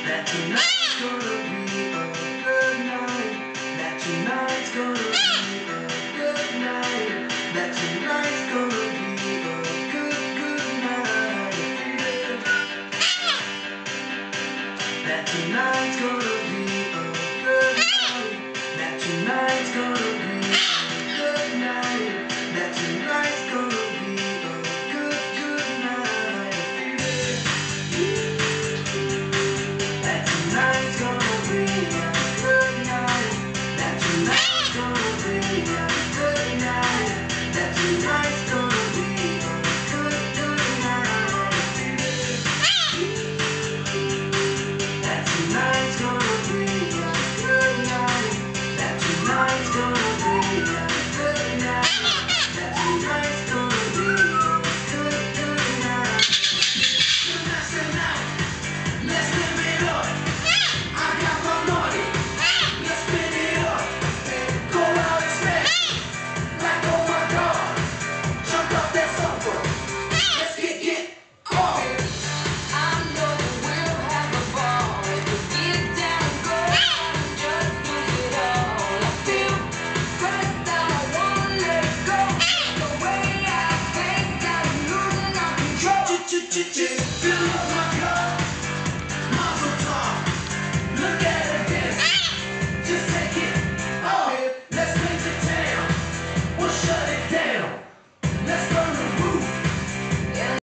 That tonight's gonna be a good night. That tonight's gonna be a good night. That tonight's gonna be a good night. That tonight's gonna be a good night. That tonight's gonna be a good night. That tonight's gonna be a good night. That tonight's gonna be a good night. That tonight's gonna be a good night. That tonight's gonna be a good night. That tonight's gonna be a good night. That tonight's gonna be a good night. That tonight's gonna be a good night. Tonight, let's live it up. I got my money, let's spin it up. Go out and spend, like oh my God. Jump up that sofa, let's get on. I know we'll have a ball if we get down and go just lose it all. I feel right that I wanna let go. The way I think I'm losing all control. Feel